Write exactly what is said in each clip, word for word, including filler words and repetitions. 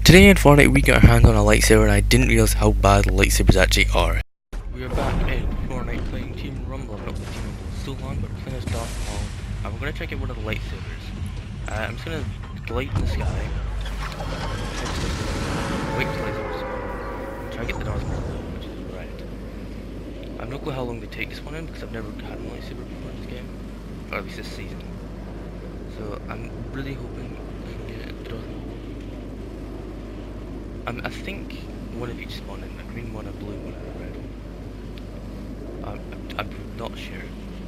Today in Fortnite we got our hands on a lightsaber and I didn't realise how bad lightsabers actually are. We are back in Fortnite playing Team Rumble. I've not played Team Rumble so long, but we're playing as Darth Maul. And we're going to try to get one of the lightsabers. Uh, I'm just going to glide in the sky. Wait till lasers. Try to get the Darth Maul, which is red. I have no clue how long they take this one in because I've never had a lightsaber before in this game. Or at least this season. So I'm really hoping we can get the Darth Maul. Um, I think one of each spawned in, a green one, a blue one, and a red one. I'm, I'm, I'm not sure.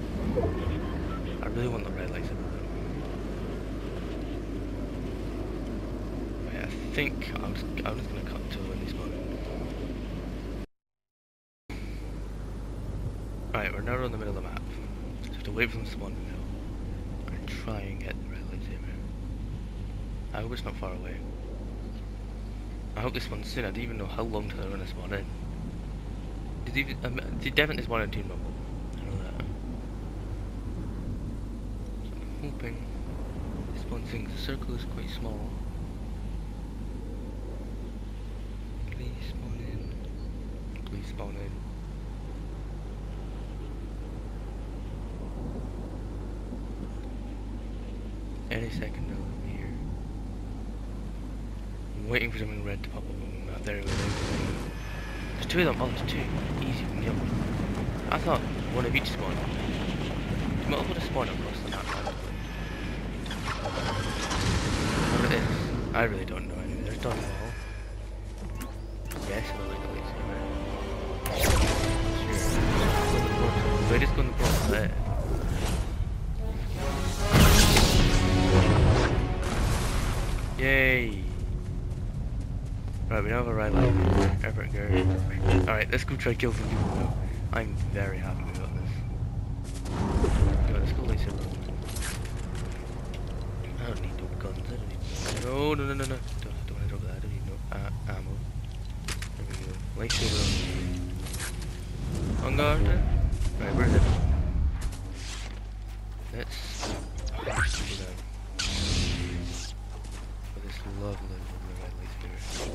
I really want the red lightsaber though. Right, I think I'm just, I'm just gonna cut to when they spawn in. Alright, we're now in the middle of the map. So we have to wait for them to spawn in the middle. And try and get the red lightsaber. I hope it's not far away. I hope this one's soon. I don't even know how long till they're gonna spawn in. Did they, um, they definitely spawn in Team Rumble. I know that. So I'm hoping they spawn things. The circle is quite small. Please spawn in. Please spawn in. Any second now. Waiting for something red to pop up on the map. There we go. There's two of them. Oh, there's two. Easy, we can kill them. I thought one of each spawned. You might have to spawn across the map randomly. What it is, I really don't know anyway. There's Darth Maul. Yes, I like the lightsaber. Sure. So I just go on the portal there. Yay! Right, we now have a right light. Effort go. Alright, let's go try to kill some people now. I'm very happy we got this. Go, let's go lightsaber. I don't need no guns, I don't need no... No, no, no, no, no. Don't, don't want to drop that, I don't need no uh, ammo. There we go. Lightsaber. On guard. Right, where's it? Let's... go down. For this lovely, lovely red lightsaber.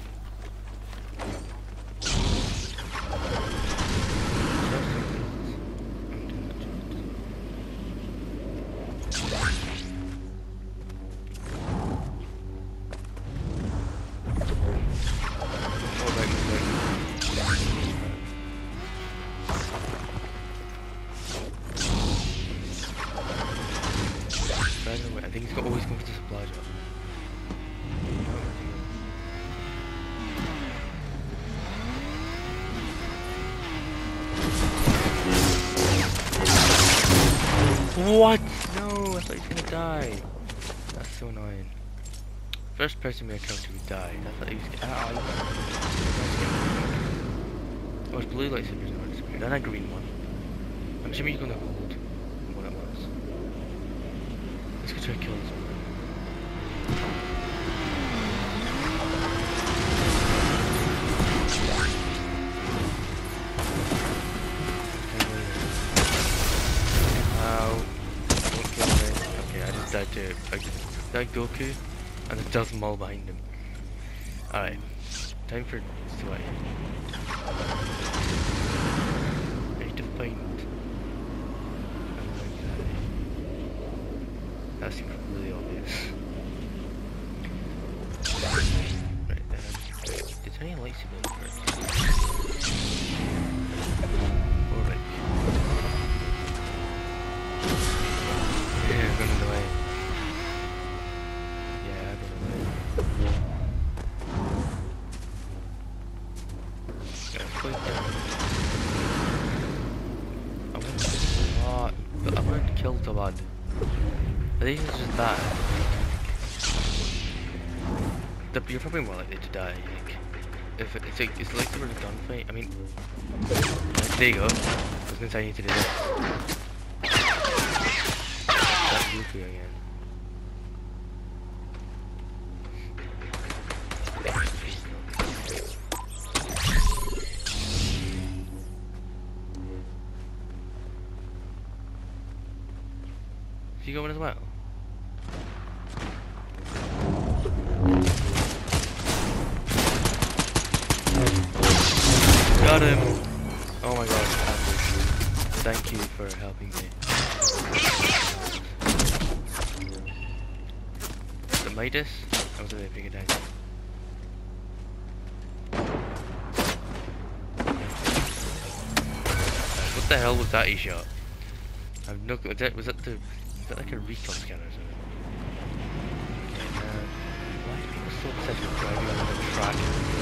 I think he's got always come for the supply drop. What? No, I thought he was gonna die. That's so annoying. First person we encountered who died. I thought he was gonna. Ah, oh, it's blue lightsabers are disappeared, and a green one. I'm assuming he's gonna hold what it was. Let's go try to kill this one. Died to that Goku and it does Maul behind him. Alright, time for sweat. I need to find. That seems really obvious. Right then, is there any lightsaber in the first? Alright. Yeah, I'm running away. I want to oh, I want to kill the lad. I think it's just that. The, you're probably more likely to die. Like, if it, it's like it's like the word gunfight. I mean, there you go. I was gonna say I need to do this. That's Goku again. Is he going as well? got him! Oh my god, thank you for helping me. The Midas? I was really big down. What the hell was that he shot? I've no was that was that the was that like a recon scanner or something? Okay, uh, why are people so obsessed with driving on the track?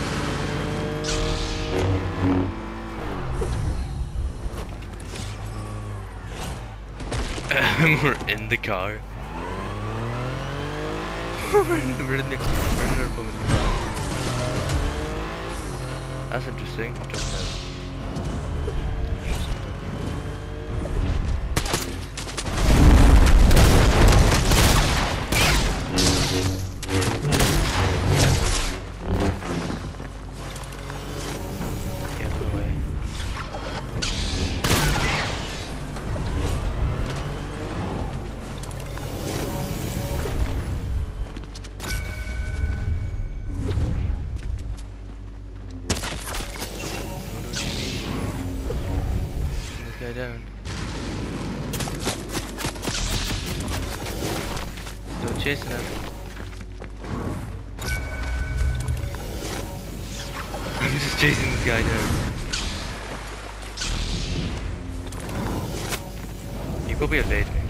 We're in the car. we're in the we're in the we're in the car. That's interesting. I don't know. Down. Don't chase him. I'm just chasing this guy down. You probably evade me.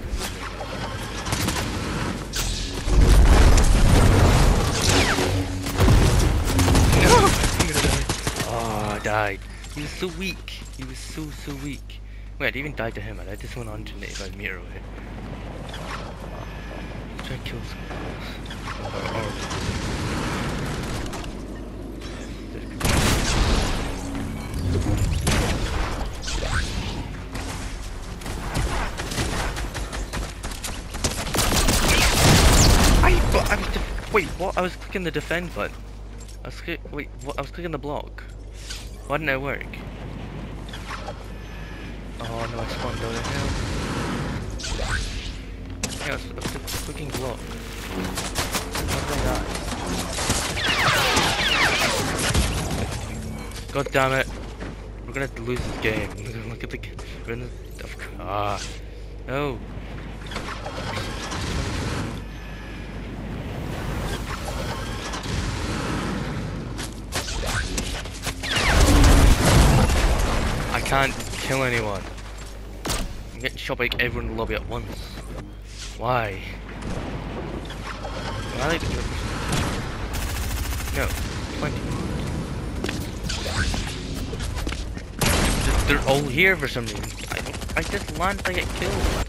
No! I'm gonna die. Oh, I died. He was so weak. He was so, so weak. Wait, I didn't even die to him, I died to someone one hundred eighty-five meter away. Try to kill someone else. Or, or... I, but I was def wait, what? I was clicking the defend button. I was click wait, what? I was clicking the block. Why didn't it work? Oh no, I spawned down a hill. Yeah, it's, it's a fucking block. God damn it. We're gonna lose this game. Look at the... We're in the... Ah. No. I can't kill anyone. I'm getting shot by everyone in the lobby at once. Why? Why? No, plenty. They're all here for some reason. I, I just land, I get killed.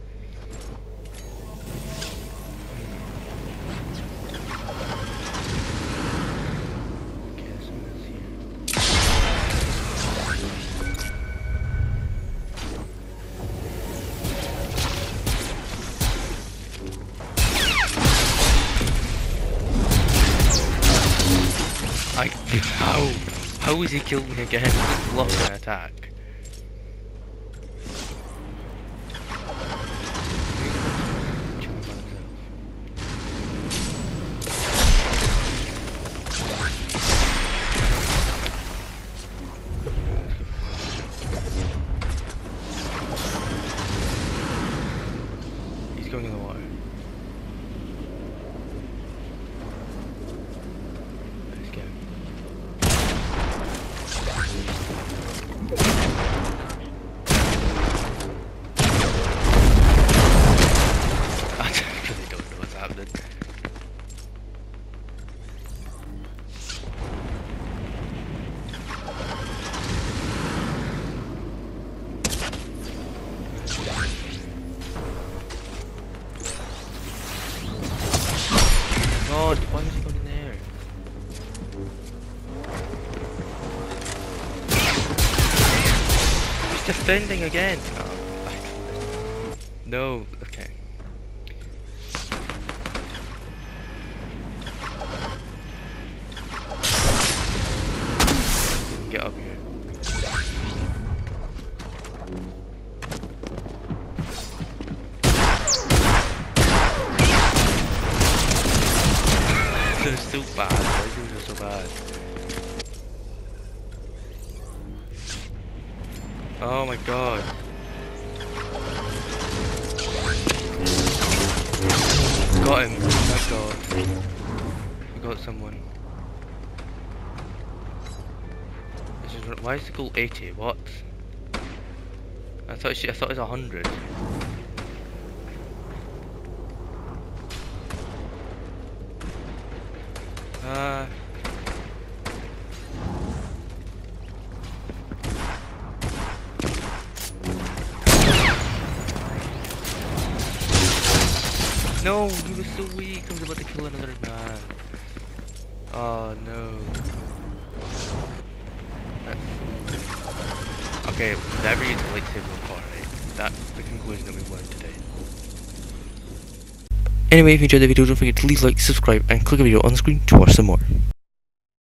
I, how? How has he killed me again? Just blocked an attack. He's going in the water. God, why was he going in there? He's defending again! Oh, no, okay. Get up here. They're so bad, why are they so bad? Oh my god. Got him. Oh my god. We got someone. This is, why is the goal eighty? What? I thought she, I thought it was a hundred. Uh No, he was so weak. I was about to kill another man. Oh no. That's... Okay, never use a lightsaber before, right? That's the conclusion that we've learned today. Anyway, if you enjoyed the video, don't forget to leave a like, subscribe, and click a video on the screen to watch some more.